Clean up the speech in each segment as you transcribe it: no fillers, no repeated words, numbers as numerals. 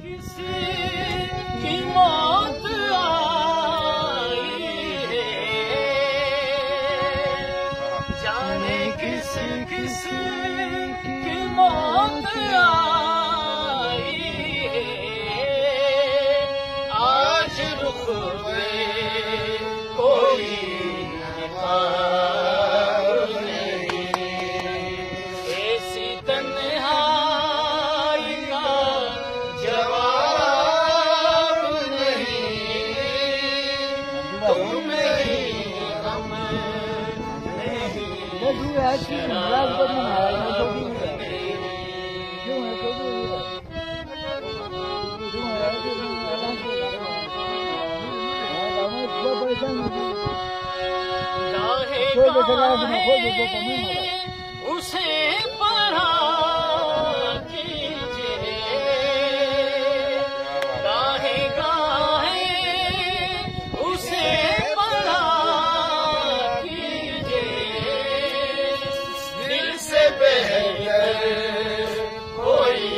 किसी की मौत आई है, जाने किसी किसी की मौत आई है। आज रुख पे कोई निकाल नहीं, ऐसी तन्हाई का जवाब नहीं, तुम नहीं हम नहीं, शराब उसे पढ़ा कीजिए, गाहे गाहे उसे पढ़ा कीजिए, दिल से बेहतर कोई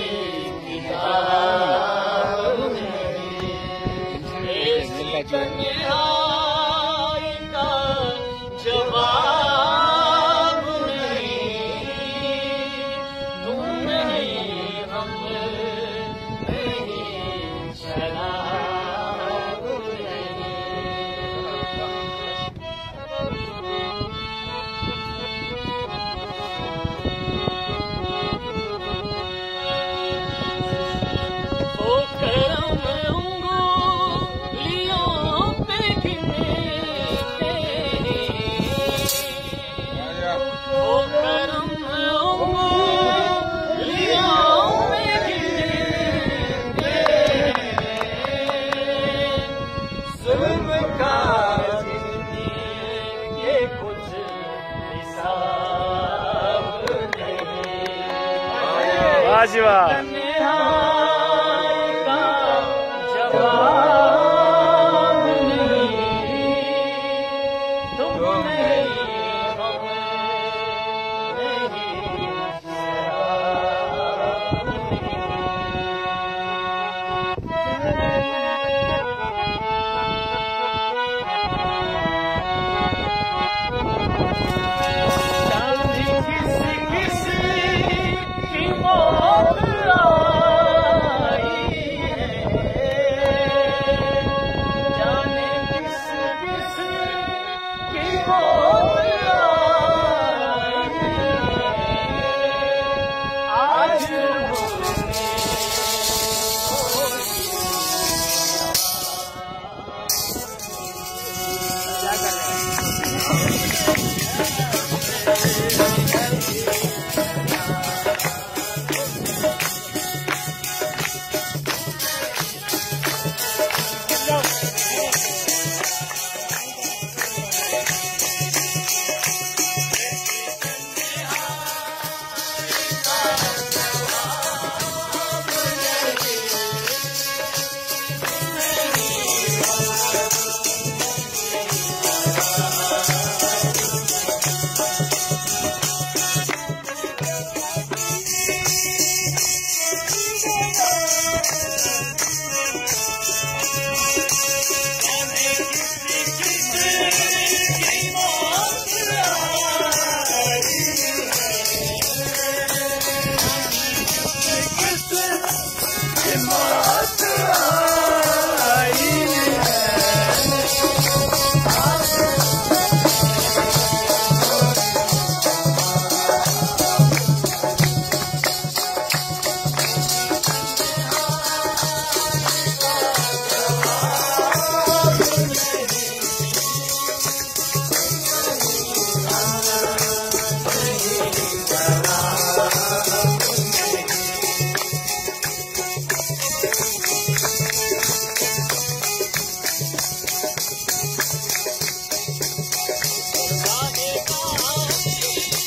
किताब नहीं, ऐसी तन्हाई का जवाब नहीं, तुम नहीं हम नहीं, शराब नहीं। वो करम उंगलियों पे गिनते, वो करम उंगलियों पे गिनते, जुल्म का ये कुछ हिसाब नहीं, वाह जी वाह। तन्हाई का जवाब नहीं, तुम नहीं हम नहीं, शराब जाने किसी किसी की मौत आई है, जाने किसी किसी की मौत आई है। आज क्या कर रहे हैं?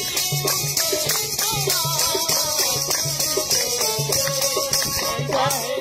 Bye.